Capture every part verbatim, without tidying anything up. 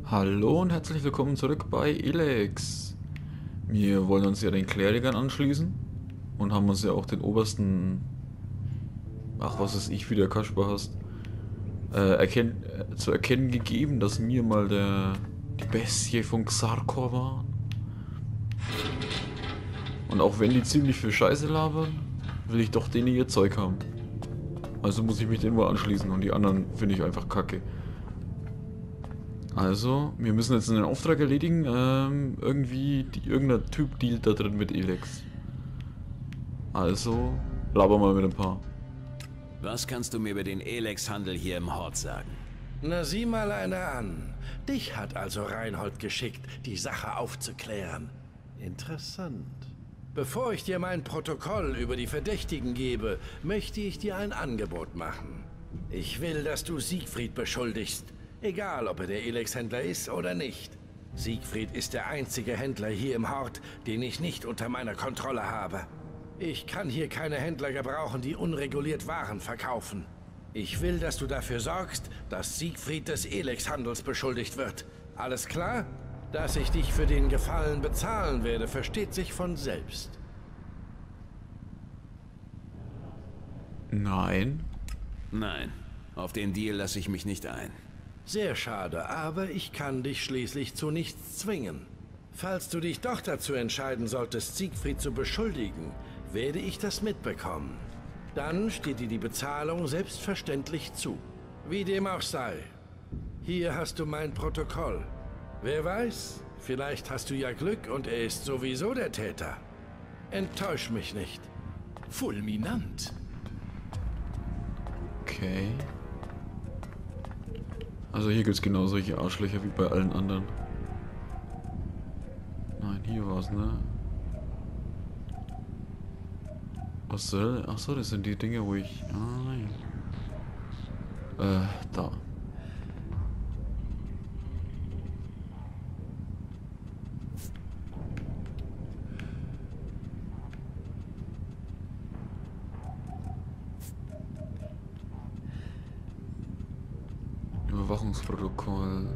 Hallo und herzlich willkommen zurück bei Elex. Wir wollen uns ja den Klerikern anschließen und haben uns ja auch den obersten, ach was ist ich, wie der Kasper hast, äh, erkenn, äh, zu erkennen gegeben, dass mir mal der die Bestie von Xarkor war. Und auch wenn die ziemlich viel Scheiße labern, will ich doch denen ihr Zeug haben. Also muss ich mich denen wohl anschließen und die anderen finde ich einfach kacke. Also, wir müssen jetzt einen Auftrag erledigen. Ähm, irgendwie, die, irgendein Typ dealt da drin mit Elex. Also, laber mal mit ein paar. Was kannst du mir über den Elex-Handel hier im Hort sagen? Na, sieh mal einer an. Dich hat also Reinhold geschickt, die Sache aufzuklären. Interessant. Bevor ich dir mein Protokoll über die Verdächtigen gebe, möchte ich dir ein Angebot machen. Ich will, dass du Siegfried beschuldigst. Egal, ob er der Elex-Händler ist oder nicht. Siegfried ist der einzige Händler hier im Hort, den ich nicht unter meiner Kontrolle habe. Ich kann hier keine Händler gebrauchen, die unreguliert Waren verkaufen. Ich will, dass du dafür sorgst, dass Siegfried des Elex-Handels beschuldigt wird. Alles klar? Dass ich dich für den Gefallen bezahlen werde, versteht sich von selbst. Nein. Nein, auf den Deal lasse ich mich nicht ein. Sehr schade, aber ich kann dich schließlich zu nichts zwingen. Falls du dich doch dazu entscheiden solltest, Siegfried zu beschuldigen, werde ich das mitbekommen. Dann steht dir die Bezahlung selbstverständlich zu. Wie dem auch sei. Hier hast du mein Protokoll. Wer weiß, vielleicht hast du ja Glück und er ist sowieso der Täter. Enttäusch mich nicht. Fulminant. Okay. Also hier gibt es genau solche Arschlöcher wie bei allen anderen. Nein, hier war's, ne? Was soll? Achso, das sind die Dinge, wo ich... Ah, nein. Äh, da. Überwachungsprotokoll.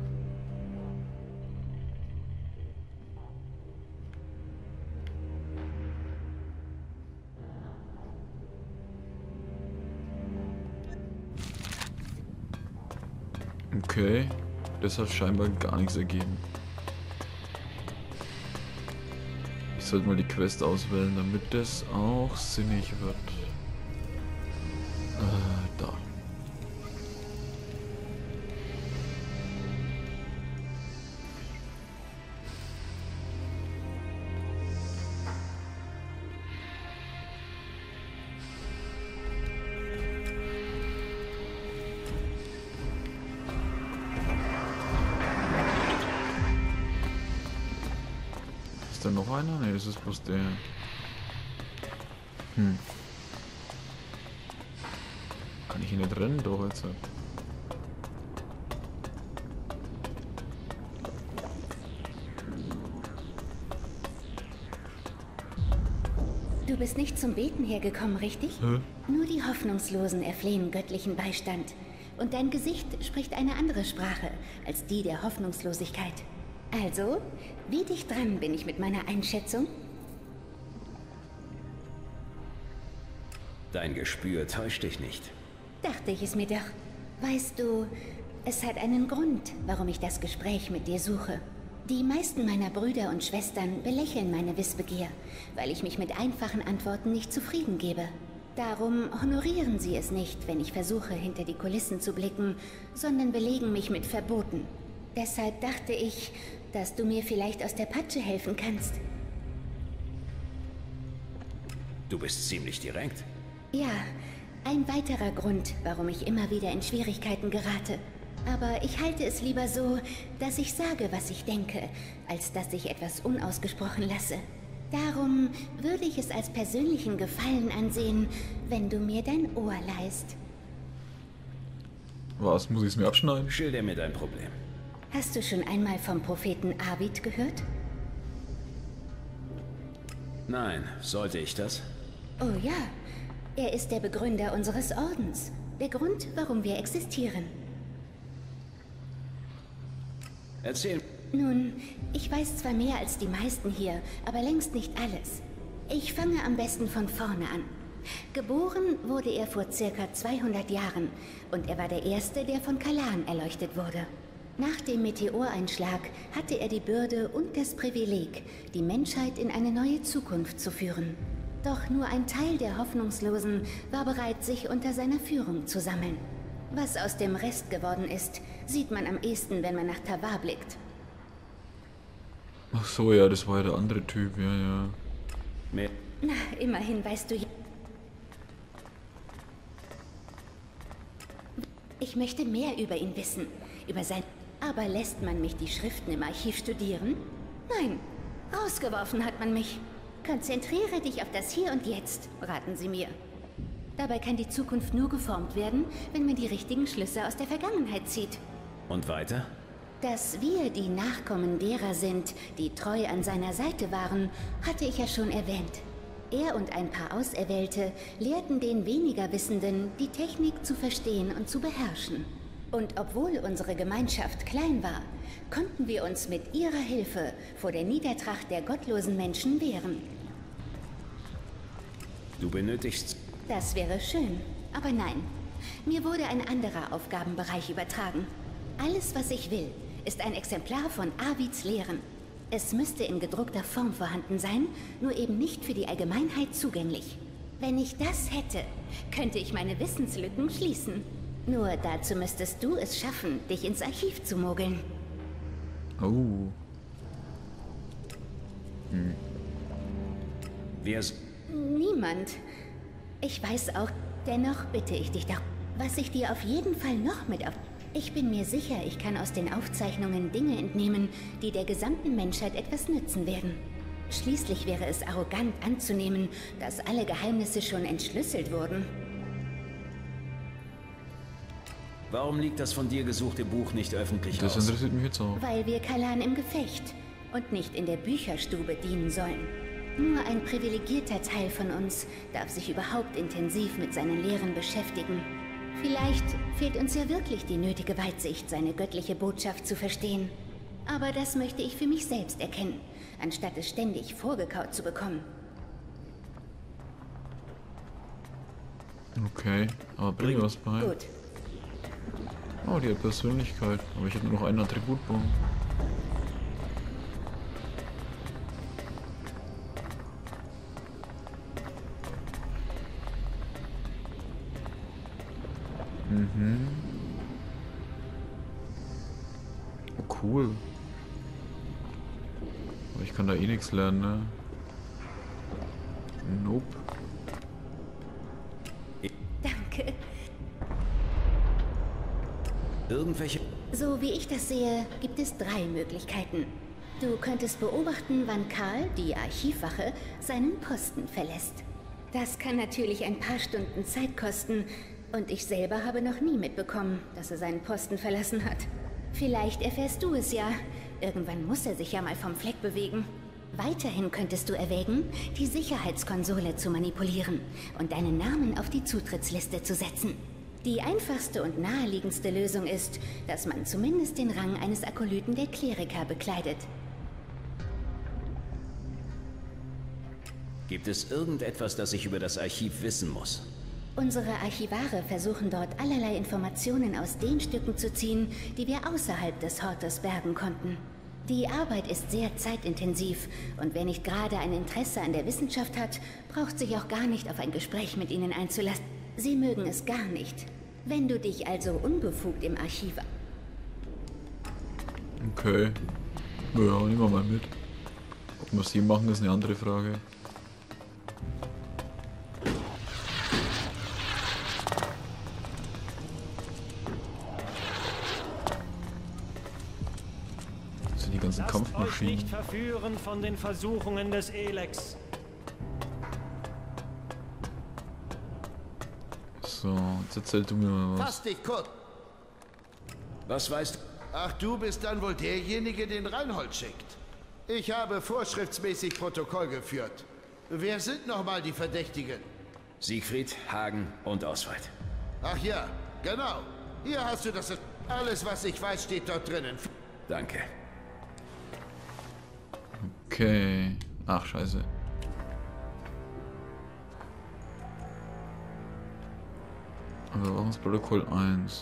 Okay, das hat scheinbar gar nichts ergeben. Ich sollte mal die Quest auswählen, damit das auch sinnig wird. Äh, da. Ist da noch einer? Ne, das ist bloß der. Hm. Kann ich ihn nicht rennen? Doch, jetzt. Du bist nicht zum Beten hergekommen, richtig? Hä? Nur die Hoffnungslosen erflehen göttlichen Beistand. Und dein Gesicht spricht eine andere Sprache als die der Hoffnungslosigkeit. Also, wie dicht dran bin ich mit meiner Einschätzung? Dein Gespür täuscht dich nicht. Dachte ich es mir doch. Weißt du, es hat einen Grund, warum ich das Gespräch mit dir suche. Die meisten meiner Brüder und Schwestern belächeln meine Wissbegier, weil ich mich mit einfachen Antworten nicht zufrieden gebe. Darum honorieren sie es nicht, wenn ich versuche, hinter die Kulissen zu blicken, sondern belegen mich mit Verboten. Deshalb dachte ich, dass du mir vielleicht aus der Patsche helfen kannst. Du bist ziemlich direkt. Ja, ein weiterer Grund, warum ich immer wieder in Schwierigkeiten gerate. Aber ich halte es lieber so, dass ich sage, was ich denke, als dass ich etwas unausgesprochen lasse. Darum würde ich es als persönlichen Gefallen ansehen, wenn du mir dein Ohr leihst. Was? Muss ich es mir abschneiden? Schilder mir dein Problem. Hast du schon einmal vom Propheten Abid gehört? Nein, sollte ich das? Oh ja, er ist der Begründer unseres Ordens. Der Grund, warum wir existieren. Erzähl. Nun, ich weiß zwar mehr als die meisten hier, aber längst nicht alles. Ich fange am besten von vorne an. Geboren wurde er vor circa zweihundert Jahren und er war der Erste, der von Kalan erleuchtet wurde. Nach dem Meteoreinschlag hatte er die Bürde und das Privileg, die Menschheit in eine neue Zukunft zu führen. Doch nur ein Teil der Hoffnungslosen war bereit, sich unter seiner Führung zu sammeln. Was aus dem Rest geworden ist, sieht man am ehesten, wenn man nach Tavar blickt. Ach so, ja, das war ja der andere Typ, ja, ja. Mehr. Na, immerhin weißt du... Ich möchte mehr über ihn wissen, über sein... Aber lässt man mich die Schriften im Archiv studieren? Nein, rausgeworfen hat man mich. Konzentriere dich auf das Hier und Jetzt, raten sie mir. Dabei kann die Zukunft nur geformt werden, wenn man die richtigen Schlüsse aus der Vergangenheit zieht. Und weiter? Dass wir die Nachkommen derer sind, die treu an seiner Seite waren, hatte ich ja schon erwähnt. Er und ein paar Auserwählte lehrten den weniger Wissenden, die Technik zu verstehen und zu beherrschen. Und obwohl unsere Gemeinschaft klein war, konnten wir uns mit ihrer Hilfe vor der Niedertracht der gottlosen Menschen wehren. Du benötigst... Das wäre schön, aber nein. Mir wurde ein anderer Aufgabenbereich übertragen. Alles, was ich will, ist ein Exemplar von Arvids Lehren. Es müsste in gedruckter Form vorhanden sein, nur eben nicht für die Allgemeinheit zugänglich. Wenn ich das hätte, könnte ich meine Wissenslücken schließen. Nur dazu müsstest du es schaffen, dich ins Archiv zu mogeln. Oh. Hm. Wer ist... Niemand. Ich weiß auch, dennoch bitte ich dich doch, was ich dir auf jeden Fall noch mit auf... Ich bin mir sicher, ich kann aus den Aufzeichnungen Dinge entnehmen, die der gesamten Menschheit etwas nützen werden. Schließlich wäre es arrogant anzunehmen, dass alle Geheimnisse schon entschlüsselt wurden. Warum liegt das von dir gesuchte Buch nicht öffentlich Das aus? interessiert mich jetzt auch. Weil wir Kalan im Gefecht und nicht in der Bücherstube dienen sollen. Nur ein privilegierter Teil von uns darf sich überhaupt intensiv mit seinen Lehren beschäftigen. Vielleicht fehlt uns ja wirklich die nötige Weitsicht, seine göttliche Botschaft zu verstehen. Aber das möchte ich für mich selbst erkennen, anstatt es ständig vorgekaut zu bekommen. Okay, aber bring mir was bei. Gut. Oh, die hat Persönlichkeit. Aber ich habe nur noch einen Attributbaum. Mhm. Oh, cool. Aber ich kann da eh nichts lernen, ne? Nope. Danke. Irgendwelche... So wie ich das sehe, gibt es drei Möglichkeiten. Du könntest beobachten, wann Karl, die Archivwache, seinen Posten verlässt. Das kann natürlich ein paar Stunden Zeit kosten und ich selber habe noch nie mitbekommen, dass er seinen Posten verlassen hat. Vielleicht erfährst du es ja. Irgendwann muss er sich ja mal vom Fleck bewegen. Weiterhin könntest du erwägen, die Sicherheitskonsole zu manipulieren und deinen Namen auf die Zutrittsliste zu setzen. Die einfachste und naheliegendste Lösung ist, dass man zumindest den Rang eines Akolyten der Kleriker bekleidet. Gibt es irgendetwas, das ich über das Archiv wissen muss? Unsere Archivare versuchen dort allerlei Informationen aus den Stücken zu ziehen, die wir außerhalb des Hortes bergen konnten. Die Arbeit ist sehr zeitintensiv und wer nicht gerade ein Interesse an der Wissenschaft hat, braucht sich auch gar nicht auf ein Gespräch mit ihnen einzulassen. Sie mögen es gar nicht. Wenn du dich also unbefugt im Archiv... Okay. Ja, nehmen wir mal mit. Ob wir es hier machen, ist eine andere Frage. Das sind die ganzen Lasst Kampfmaschinen. euch nicht verführen von den Versuchungen des Elex. So, jetzt erzähl du mir mal was. Fass dich kurz. Was weißt du? Ach, du bist dann wohl derjenige, den Reinhold schickt. Ich habe vorschriftsmäßig Protokoll geführt. Wer sind nochmal die Verdächtigen? Siegfried, Hagen und Oswald. Ach ja, genau. Hier hast du das. Alles, was ich weiß, steht dort drinnen. Danke. Okay. Ach, scheiße. Überwachungsprotokoll eins.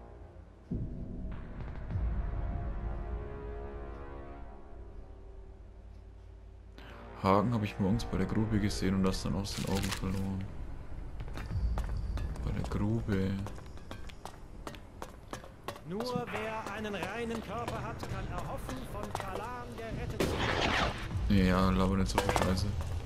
Hagen habe ich morgens bei der Grube gesehen und das dann aus den Augen verloren. Bei der Grube. Nur wer einen reinen Körper hat, kann erhoffen, von Kalan gerettet zu werden. Ja, laber nicht so viel Scheiße.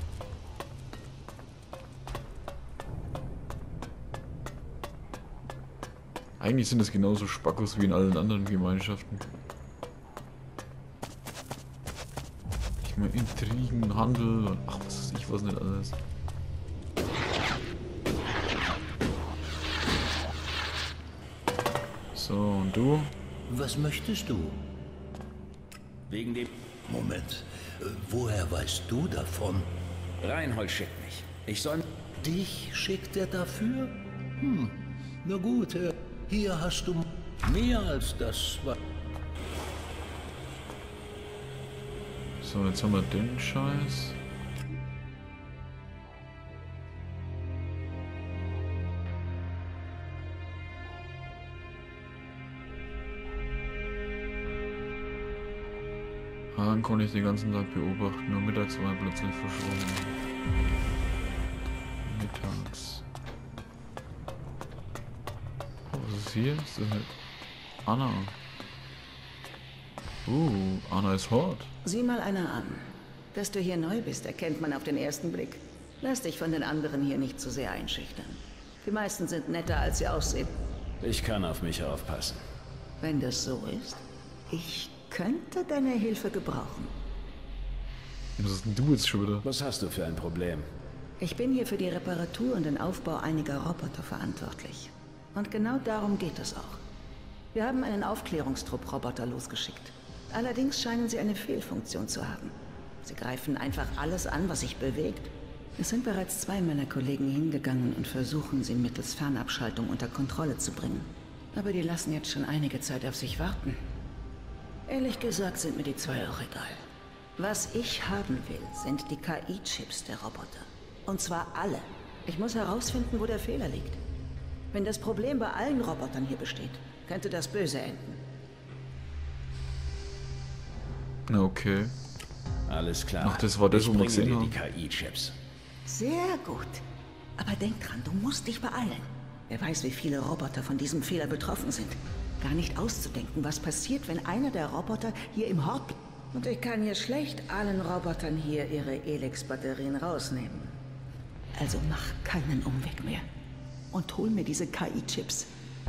Eigentlich sind es genauso Spackos wie in allen anderen Gemeinschaften. Ich meine Intrigen, Handel und ach was weiß ich was nicht alles. So, und du? Was möchtest du? Wegen dem... Moment, äh, woher weißt du davon? Reinhold schickt mich. Ich soll... Dich schickt er dafür? Hm, na gut, äh, hier hast du mehr als das, was... So, jetzt haben wir den Scheiß. Hagen konnte ich den ganzen Tag beobachten, nur mittags war er plötzlich verschwunden. Mittags. Oh, was ist hier? Ist das halt Anna? Uh, Anna ist hot. Sieh mal einer an. Dass du hier neu bist, erkennt man auf den ersten Blick. Lass dich von den anderen hier nicht zu sehr einschüchtern. Die meisten sind netter, als sie aussehen. Ich kann auf mich aufpassen. Wenn das so ist, ich könnte deine Hilfe gebrauchen. Was ist denn du jetzt schon wieder? Was hast du für ein Problem? Ich bin hier für die Reparatur und den Aufbau einiger Roboter verantwortlich. Und genau darum geht es auch. Wir haben einen Aufklärungstrupp Roboter losgeschickt. Allerdings scheinen sie eine Fehlfunktion zu haben. Sie greifen einfach alles an, was sich bewegt. Es sind bereits zwei meiner Kollegen hingegangen und versuchen, sie mittels Fernabschaltung unter Kontrolle zu bringen. Aber die lassen jetzt schon einige Zeit auf sich warten. Ehrlich gesagt sind mir die zwei auch egal. Was ich haben will, sind die K I-Chips der Roboter. Und zwar alle. Ich muss herausfinden, wo der Fehler liegt. Wenn das Problem bei allen Robotern hier besteht, könnte das böse enden. Na okay. Alles klar. Ach, das war das, ich wo wir bringe gesehen dir haben. die K I-Chips. Sehr gut. Aber denk dran, du musst dich beeilen. Wer weiß, wie viele Roboter von diesem Fehler betroffen sind. Gar nicht auszudenken, was passiert, wenn einer der Roboter hier im Hort bleibt. Und ich kann hier schlecht allen Robotern hier ihre Elex-Batterien rausnehmen. Also mach keinen Umweg mehr. Und hol mir diese K I-Chips.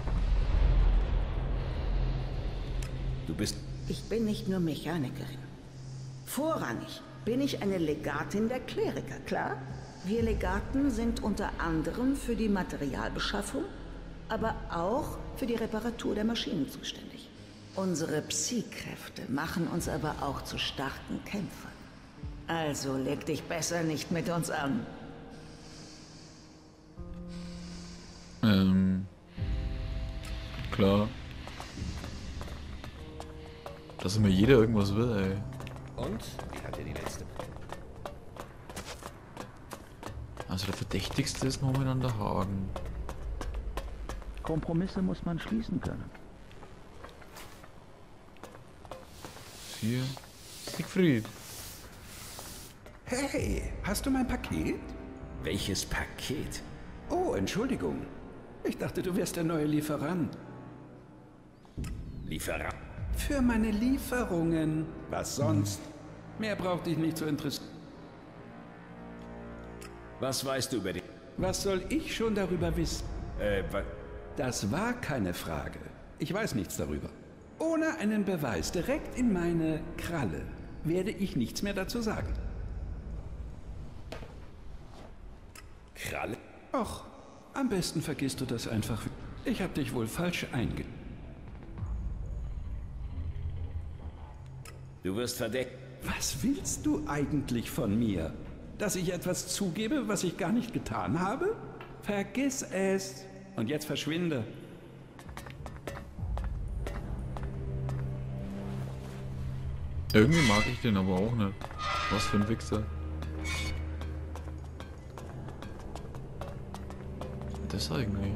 Du bist... Ich bin nicht nur Mechanikerin. Vorrangig bin ich eine Legatin der Kleriker, klar? Wir Legaten sind unter anderem für die Materialbeschaffung, aber auch für die Reparatur der Maschinen zuständig. Unsere Psi-Kräfte machen uns aber auch zu starken Kämpfern. Also leg dich besser nicht mit uns an. Ähm. Klar. Dass immer jeder irgendwas will, ey. Und? Wie hat dir die letzte... Also der Verdächtigste ist momentan der Hagen. Kompromisse muss man schließen können. Hier. Siegfried. Hey, hast du mein Paket? Welches Paket? Oh, Entschuldigung. Ich dachte, du wärst der neue Lieferant. Lieferant? Für meine Lieferungen. Was sonst? Mehr braucht dich nicht zu interessieren. Was weißt du über die... Was soll ich schon darüber wissen? Äh, wa... Das war keine Frage. Ich weiß nichts darüber. Ohne einen Beweis direkt in meine Kralle werde ich nichts mehr dazu sagen. Kralle? Och, am besten vergisst du das einfach. Ich habe dich wohl falsch einge... Du wirst verdeckt. Was willst du eigentlich von mir? Dass ich etwas zugebe, was ich gar nicht getan habe? Vergiss es. Und jetzt verschwinde. Irgendwie mag ich den aber auch nicht. Was für ein Wichser. Das eigentlich.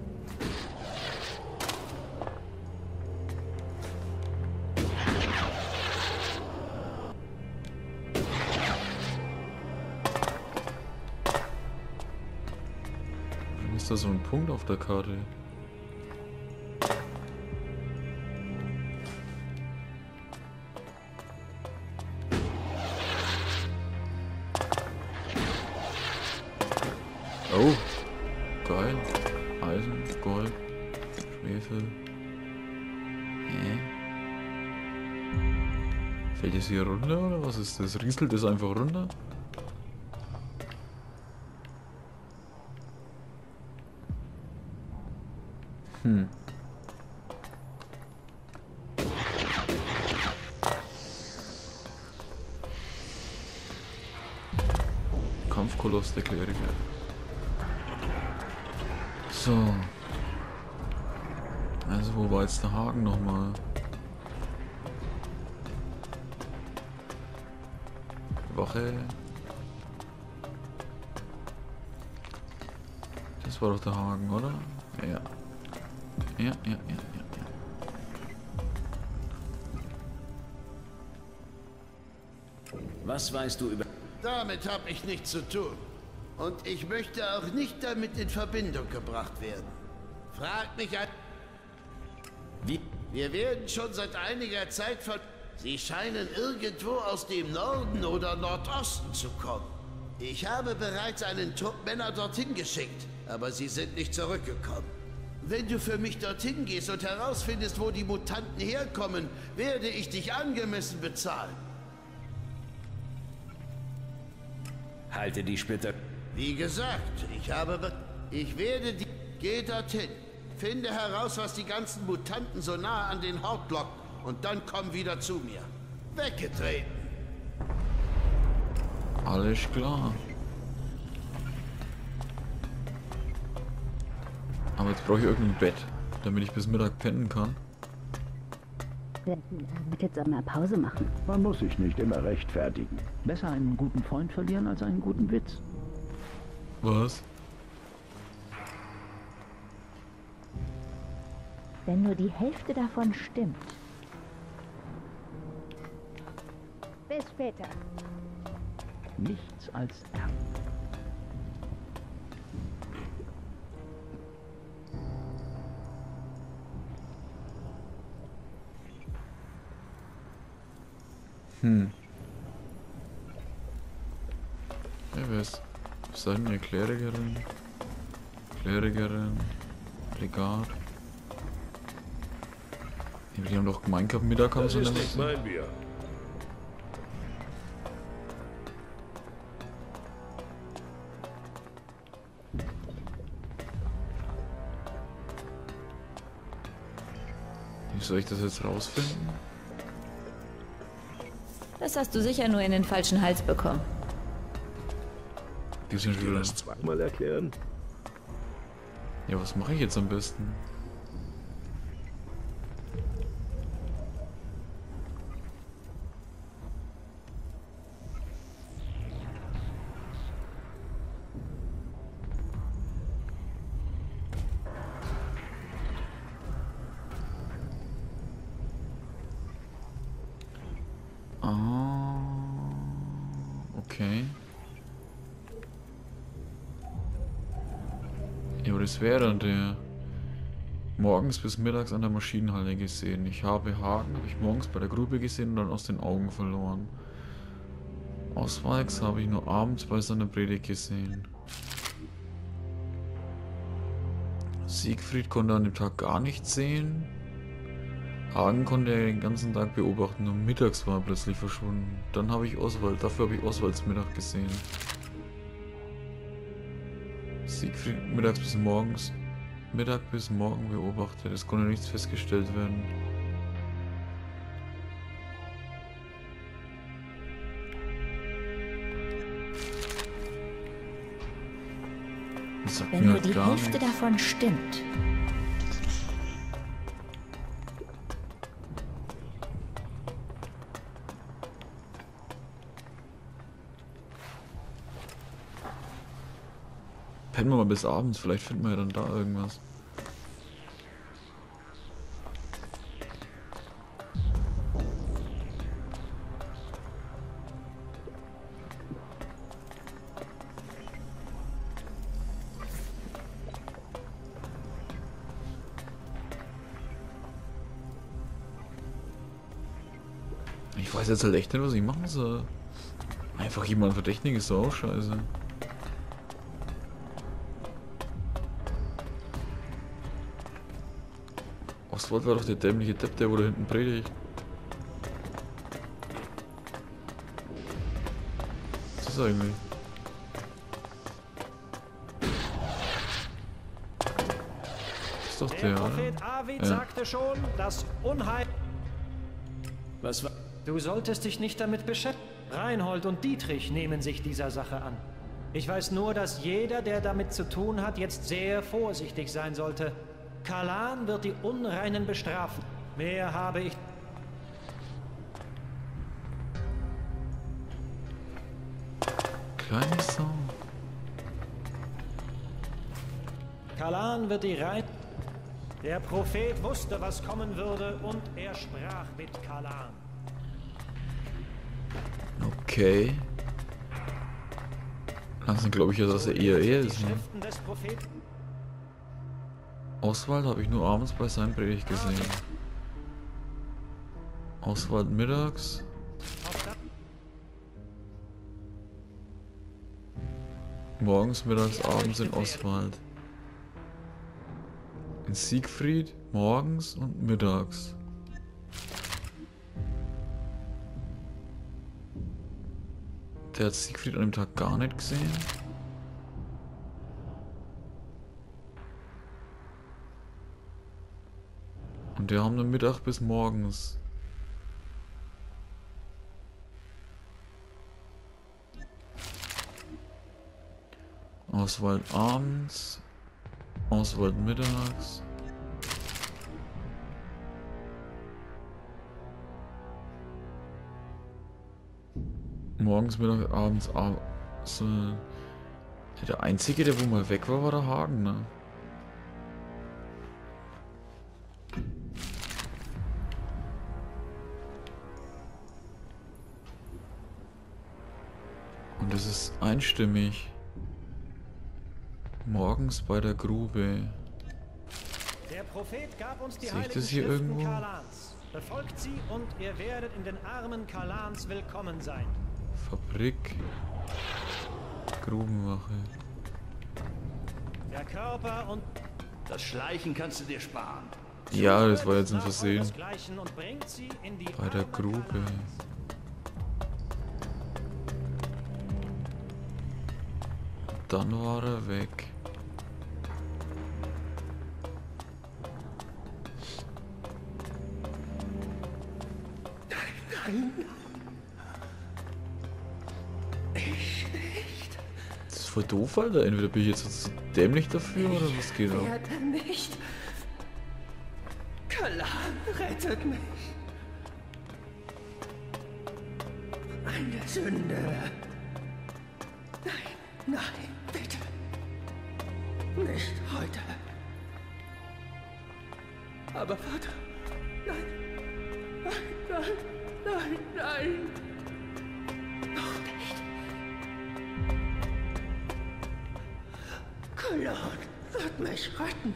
Warum ist da so ein Punkt auf der Karte? Oh, geil. Eisen, Gold, Schwefel. Hä? Fällt das hier runter oder was ist das? Rieselt das einfach runter? Hm. Kampfkoloss der Kleriker. So. Also wo war jetzt der Haken nochmal? Wache. Das war doch der Haken, oder? Ja. Ja, ja, ja, ja, ja. Was weißt du über... Damit habe ich nichts zu tun. Und ich möchte auch nicht damit in Verbindung gebracht werden. Frag mich an... Wie? Wir werden schon seit einiger Zeit von... Sie scheinen irgendwo aus dem Norden oder Nordosten zu kommen. Ich habe bereits einen Trupp Männer dorthin geschickt, aber sie sind nicht zurückgekommen. Wenn du für mich dorthin gehst und herausfindest, wo die Mutanten herkommen, werde ich dich angemessen bezahlen. Halte die Splitter... Wie gesagt, ich habe... Be ich werde die... Geh dorthin. Finde heraus, was die ganzen Mutanten so nah an den Hort lockt. Und dann komm wieder zu mir. Weggetreten. Alles klar. Aber jetzt brauche ich irgendein Bett, damit ich bis Mittag pennen kann. Ich würde jetzt auch mal Pause machen. Man muss sich nicht immer rechtfertigen. Besser einen guten Freund verlieren als einen guten Witz. Was? Wenn nur die Hälfte davon stimmt. Bis später. Nichts als Ernst. Hm. Ja, wer ist... Was ist denn hier? Klerikerin? Klerikerin? Legat? Die haben doch gemeint gehabt, Mittag haben sie Das ist nicht. nicht mein Bier. Wie soll ich das jetzt rausfinden? Das hast du sicher nur in den falschen Hals bekommen. Die sind Ich will wieder... das zweimal erklären. Ja, was mache ich jetzt am besten? Ah, okay. Ja, aber das wäre dann der morgens bis mittags an der Maschinenhalle gesehen. Ich habe Haken, habe ich morgens bei der Grube gesehen und dann aus den Augen verloren. Oswalds habe ich nur abends bei seiner Predigt gesehen. Siegfried konnte an dem Tag gar nichts sehen. Hagen konnte er den ganzen Tag beobachten, nur mittags war er plötzlich verschwunden. Dann habe ich Oswald, dafür habe ich Oswalds Mittag gesehen. Siegfried mittags bis morgens, Mittag bis morgen beobachtet, es konnte nichts festgestellt werden. Das sagt Wenn mir nur halt die gar Hälfte nichts. davon stimmt. pennen wir mal bis abends, vielleicht finden wir ja dann da irgendwas. Ich weiß jetzt halt echt nicht, was ich machen soll. Einfach jemand verdächtigen ist doch auch scheiße. Oswald war doch der dämliche Depp, der wo da hinten predigt. Was ist das eigentlich? Das ist doch der, Der oder? Prophet Arvid Ja. sagte schon, dass Unheil... Was war... Du solltest dich nicht damit beschäftigen. Reinhold und Dietrich nehmen sich dieser Sache an. Ich weiß nur, dass jeder, der damit zu tun hat, jetzt sehr vorsichtig sein sollte. Kalan wird die Unreinen bestrafen. Mehr habe ich... Kleine Sau. Kalan wird die Rein... Der Prophet wusste, was kommen würde, und er sprach mit Kalan. Okay. Langsam glaube ich ja, dass er eher er Die ist. Ne? Schriften des Propheten... Oswald habe ich nur abends bei seinem Predigt gesehen. Oswald mittags. Morgens, mittags, abends in Oswald. In Siegfried morgens und mittags. Der hat Siegfried an dem Tag gar nicht gesehen. Und die haben nur Mittag bis morgens. Oswald abends. Oswald mittags. Morgens, Mittag, abends, abends. Äh, der einzige, der wo mal weg war, war der Hagen, ne? Und es ist einstimmig. Morgens bei der Grube. Der Prophet gab uns die Sehe ich heiligen das hier Schriften irgendwo? Kalans. Befolgt sie und ihr werdet in den Armen Kalans willkommen sein. Fabrik. Grubenwache. Der Körper und Das Schleichen kannst du dir sparen. Ja, das war jetzt ein nach Versehen. euresgleichen und bringt sie in die Bei der Arme Grube. Kalans. Dann war er weg. Nein. Ich nicht. Das ist voll doof, Alter. Entweder bin ich jetzt so dämlich dafür oder was geht ab? Werde nicht. Kalan rettet mich. Eine Sünde. Nein, nein, bitte. Nicht heute. Aber Vater, nein. Nein, nein, nein, nein. Noch nicht. Kalan wird mich retten.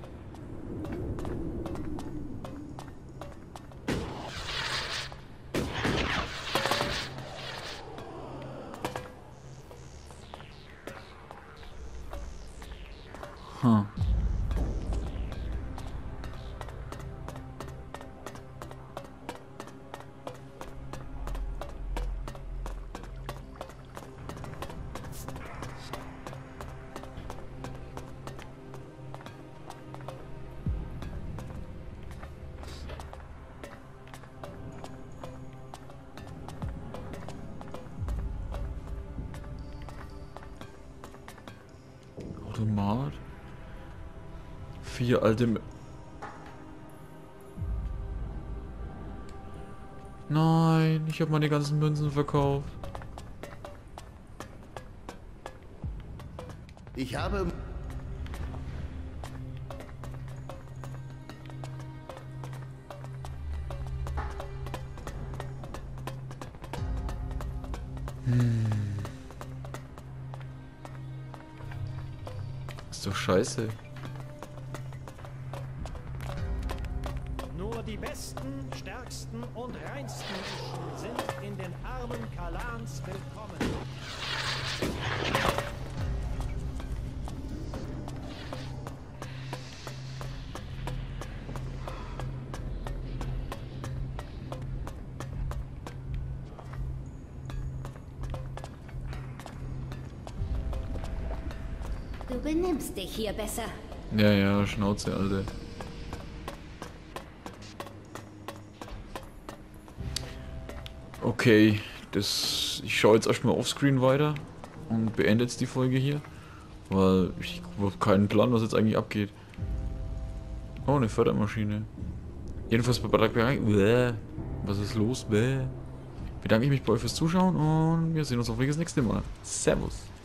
Hm. Automat. Vier alte... M Nein, ich habe meine ganzen Münzen verkauft. Ich habe... Hm. Ist doch scheiße. Nur die besten, stärksten und reinsten Menschen sind in den Armen Kalans willkommen. Du benimmst dich hier besser. Ja, ja, Schnauze, Alter. Okay, das, ich schaue jetzt erstmal offscreen weiter und beende jetzt die Folge hier, weil ich habe keinen Plan, was jetzt eigentlich abgeht. Oh, eine Fördermaschine. Jedenfalls bei Black Bäh. Was ist los? Bäh. Bedanke ich mich bei euch fürs Zuschauen und wir sehen uns hoffentlich das nächste Mal. Servus.